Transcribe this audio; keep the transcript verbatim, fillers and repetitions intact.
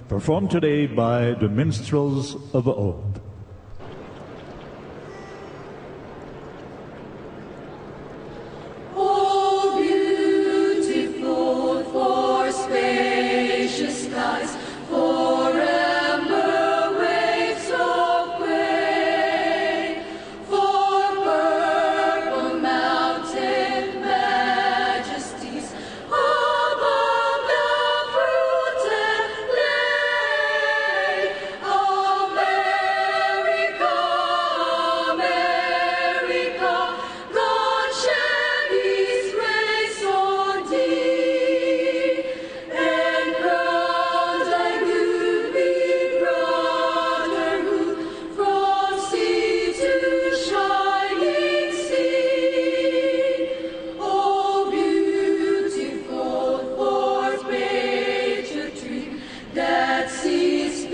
performed today by the minstrels of old. Oh, beautiful for spacious skies, for amber waves so gray, for purple mountain majesties above the fruited plain. America, America, God shed His grace on thee, and crowned thy goodly brotherhood from sea to shining sea. Oh, beautiful for patriotry that sees